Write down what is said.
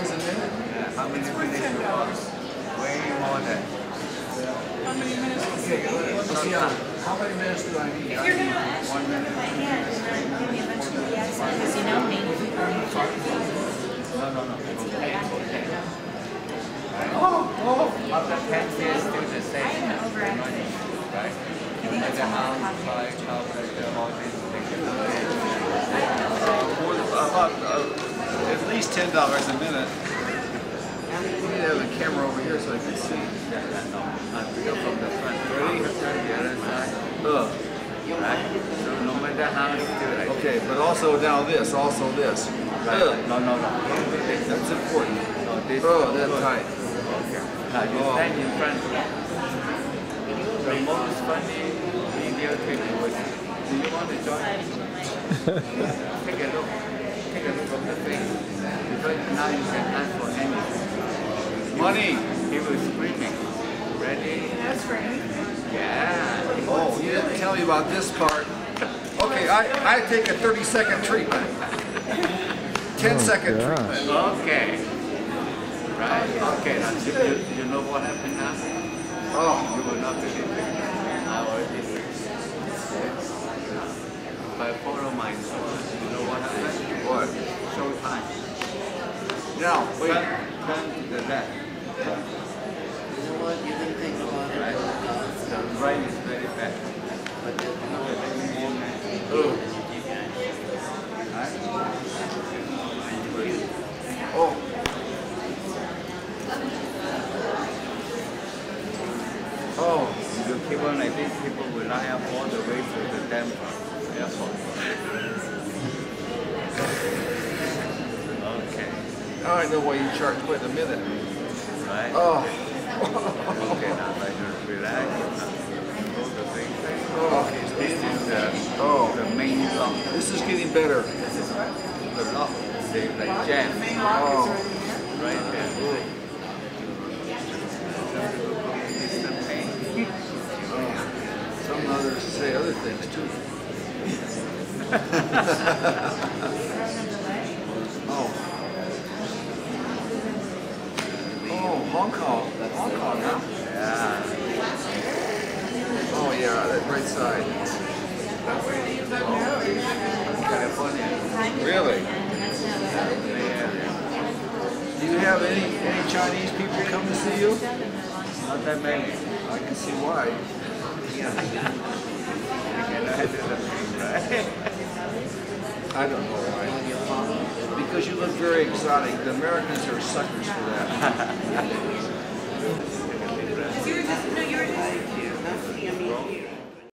$10 a minute? Yeah, how many minutes you want? Way more than. How many minutes? Okay, let's see how many minutes do I need? If you're gonna actually look at my hand and then give me a bunch of PDFs, because you know me. No. Okay. Oh! After 10 years, still the same. I am overactive. Right? No matter how high, how all these About at least $10 a minute. We need to have the camera over here so I can see. I pick up from the front. Ready? Turn the other side. Right? So no matter how you do it. Okay, but also now this, also this. Right? No. That's important. No, this. That's tight. Okay. Now you stand in front. The most funny video clip was, do you want to join? Take a look. Take a look from the face. Because now you can ask for anything. Money! He was screaming. Ready? That's for anything. Yeah. Oh, you didn't tell me about this part. Okay, I take a 30-second treatment. 10-second treatment. Okay. Right. Okay. Now you know what happened now? Oh. You will not do it. I already did. If I follow my instructions, you know what happened? What? Show time. Now, wait. Turn to the left. You know what? You didn't think about it. Right. The right is very bad. But the Oh. Oh. Oh. If you keep on like this, people will line up all the way to the temple airport. Okay. Now I know why you charge quite a minute. Right? Oh. Okay, now I just relax. Go the same thing. Oh. This is the main lock. This is getting better. The lock, the jam. Oh. Right there. It's the pain. Some others say other things too. Oh. Oh, Hong Kong. Hong Kong, huh? Yeah. Oh yeah, that right side. California. Really? Yeah. Do you have any Chinese people come to see you? Not that many. I can see why. You cannot do the thing, right? I don't know why. Because you look very exotic. The Americans are suckers for that.